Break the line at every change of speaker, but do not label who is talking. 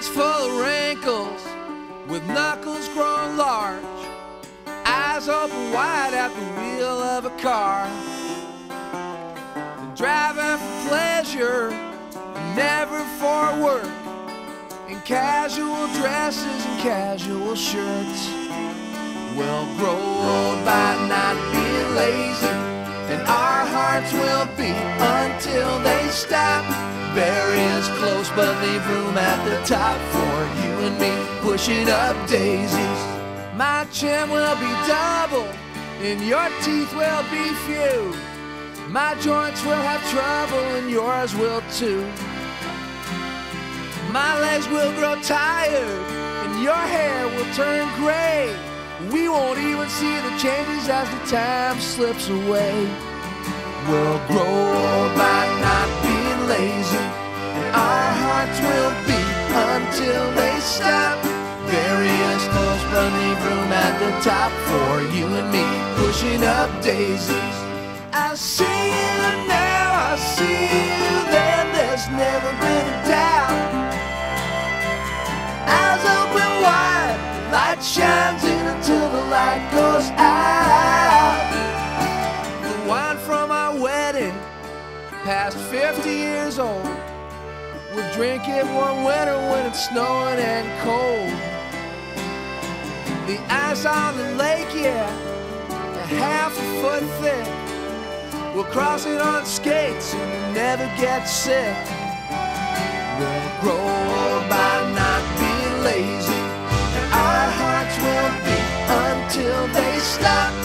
Hands full of wrinkles, with knuckles grown large, eyes open wide at the wheel of a car. Driving for pleasure, never for work, in casual dresses and casual shirts. We'll grow old by not being lazy, and our hearts will beat until they stop. Bury us close but leave room at the top for you and me pushing up daisies. My chin will be double and your teeth will be few. My joints will have trouble and yours will too. My legs will grow tired and your hair will turn gray. We won't even see the changes as the time slips away. We'll grow old by not being lazy, and our hearts will beat until they stop. Bury us close but leave room at the top for you and me pushing up daisies. I see you now, I see you then, there's never been a doubt. Eyes open wide, light shines in until the light goes out. The wine from our wedding, past 50 years old, we'll drink it one winter when it's snowing and cold. The ice on the lake, yeah, a half a foot thick. We'll cross it on skates and we'll never get sick. We'll grow old by not being lazy, and our hearts will beat until they stop.